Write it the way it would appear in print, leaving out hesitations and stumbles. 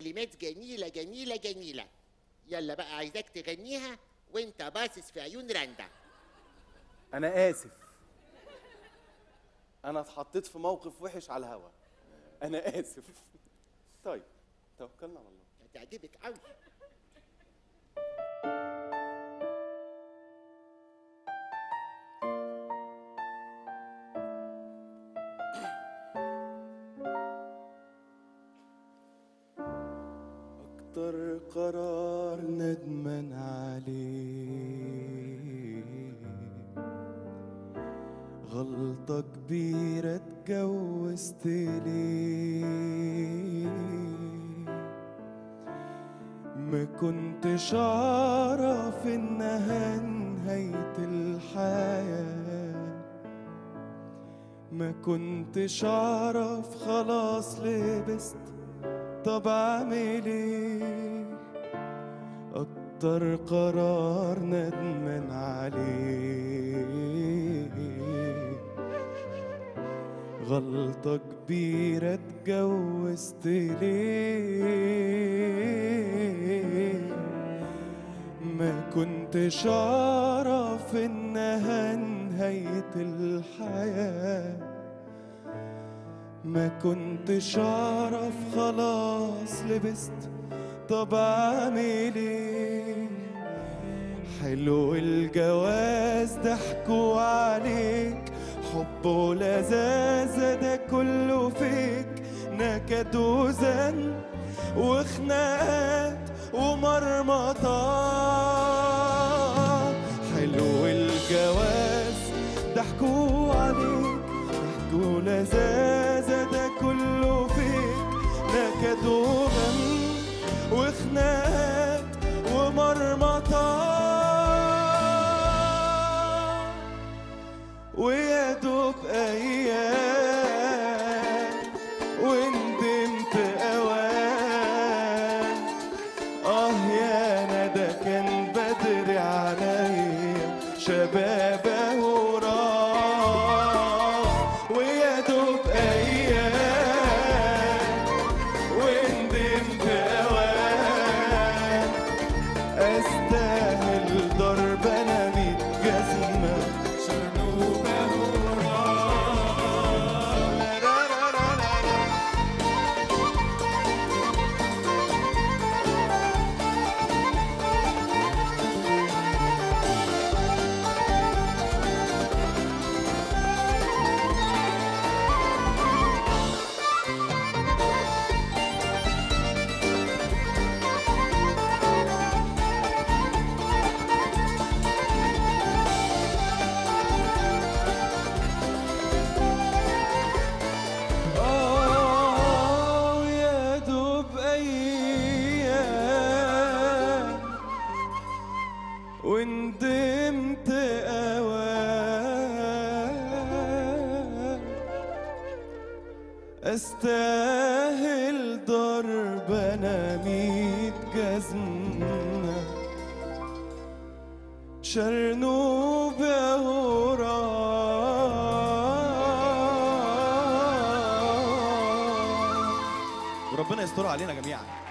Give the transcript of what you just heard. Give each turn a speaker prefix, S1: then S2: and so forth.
S1: كلمات جميلة جميلة جميلة. يلا بقى عايزاك تغنيها وانت باصص في عيون رندا.
S2: أنا آسف، أنا اتحطيت في موقف وحش على الهوا، أنا آسف. طيب توكلنا على الله.
S1: هتعجبك قوي.
S2: أكتر قرار ندمان عليه، غلطة كبيرة اتجوزت ليه، ما كنتش أعرف إنها نهاية الحياة، ما كنتش أعرف خلاص لبست، طب أعمل إيه؟ أكتر قرار ندمان عليه، غلطة كبيرة اتجوزت ليه، ما كنتش أعرف إنها نهاية الحياة، ما كنتش أعرف خلاص لبست، طب أعمل إيه؟ حلو الجواز ضحكوا عليك، حب ولذاذة ده كله فيك، نكد وزن وخناقات ومرمطات. حلو الجواز ضحكوا عليك، ضحك ولذاذة ده كله فيك، نكد وغم وخناقات ومرمطات. ويا دوب أيام وندمت أوان، يا ندى كان بدري عليا، شبابه وراح. ويا دوب أيام وندمت أوان، أستاهل ضرب أنا 100 جزمة، شنوبه وندمت أوان، أستاهل ضرب أنا 100 جزمة، شرنوب يا وربنا يستر علينا جميعا.